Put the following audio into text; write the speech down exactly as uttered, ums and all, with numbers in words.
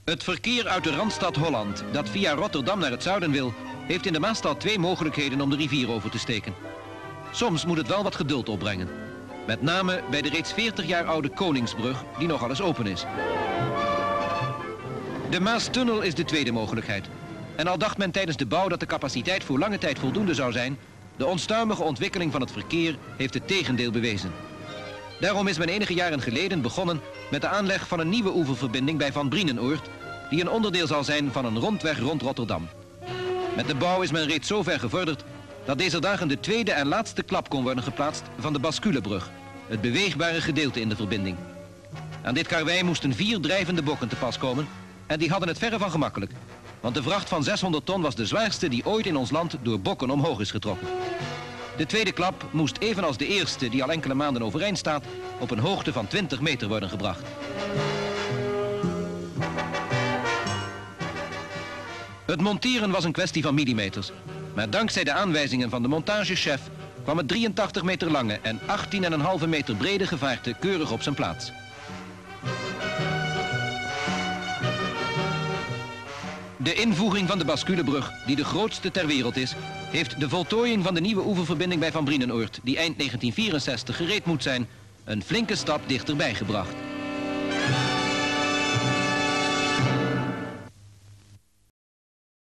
Het verkeer uit de Randstad Holland dat via Rotterdam naar het zuiden wil, heeft in de Maasstad twee mogelijkheden om de rivier over te steken. Soms moet het wel wat geduld opbrengen. Met name bij de reeds veertig jaar oude Koningsbrug, die nogal eens open is. De Maastunnel is de tweede mogelijkheid. En al dacht men tijdens de bouw dat de capaciteit voor lange tijd voldoende zou zijn, de onstuimige ontwikkeling van het verkeer heeft het tegendeel bewezen. Daarom is men enige jaren geleden begonnen met de aanleg van een nieuwe oeververbinding bij Van Brienenoord, die een onderdeel zal zijn van een rondweg rond Rotterdam. Met de bouw is men reeds zo ver gevorderd dat deze dagen de tweede en laatste klap kon worden geplaatst van de Basculebrug, het beweegbare gedeelte in de verbinding. Aan dit karwei moesten vier drijvende bokken te pas komen en die hadden het verre van gemakkelijk, want de vracht van zeshonderd ton was de zwaarste die ooit in ons land door bokken omhoog is getrokken. De tweede klap moest evenals de eerste, die al enkele maanden overeind staat, op een hoogte van twintig meter worden gebracht. Het monteren was een kwestie van millimeters, maar dankzij de aanwijzingen van de montagechef kwam het drieëntachtig meter lange en achttien komma vijf meter brede gevaarte keurig op zijn plaats. De invoeging van de Basculebrug, die de grootste ter wereld is, heeft de voltooiing van de nieuwe oeververbinding bij Van Brienenoord, die eind negentien vierenzestig gereed moet zijn, een flinke stap dichterbij gebracht.